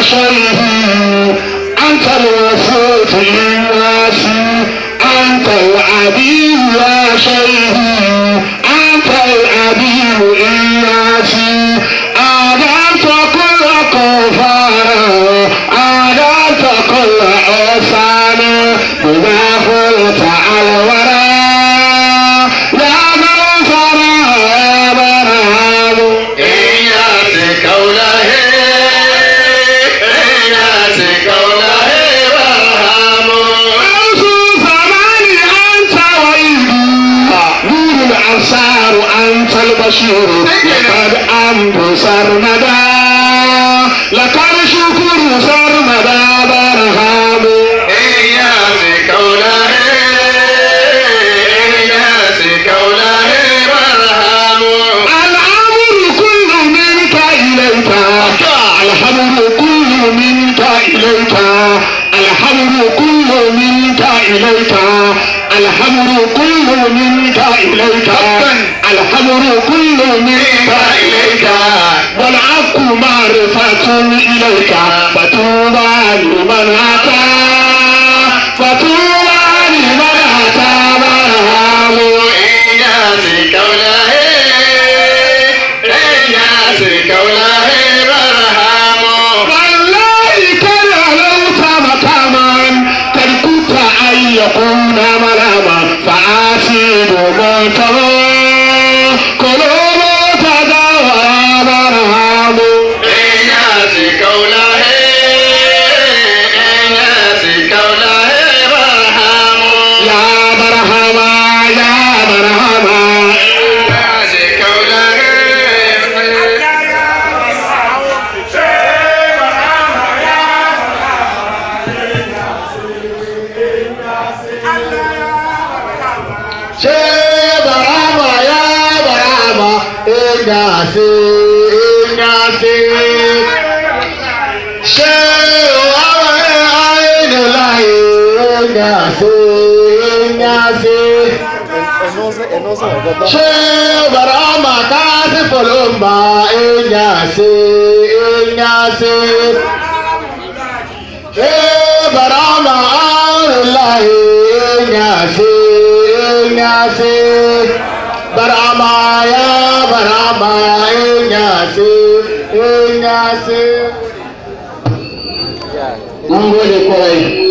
شيء أنت الوسوط للناس أنت العديد يا شيء أنت العديد للناس أعدلت كل كفار أعدلت كل عصان بما قلت على الورى يا غفر يا برهام إياك كوله إياك كوله برهام أوصو زماني أنت وإيدي نور الأنصار أنت البشير لقد أنت سرمدا لقد شكر سرمدا برهام إياك كوله إياك كوله برهام الأمر كل منك إليك الحمد كل منك إليك الحمد كل منك إليك الحمد كل منك إليك الحمد كل منك إليك والعفو معرفة إليك فتوبى لمن أتى فتوبى لمن أتى برهام إياك كوله إياك كوله برهام والله كان لو مكاما تركت أن يكون ملاما فأسيد موته قلوب تداوى برهام إياك كوله إياك كوله برهام يا برهام يا برهام إياك كوله Ingasi, Ingasi, Barama kasi polumba, Ingasi, Ingasi, Barama Allah, Ingasi, Ingasi. Barama ya Barama Ingasi Ingasi. Mun gode kawai.